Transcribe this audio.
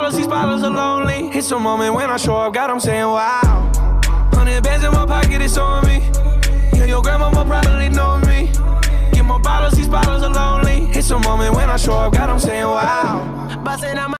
These bottles are lonely. It's a moment when I show up, God, I'm saying wow. 100 bands in my pocket, it's on me. Yeah, your grandma will probably know me. Get more bottles, these bottles are lonely. It's a moment when I show up, God, I'm saying wow. Bustin' out my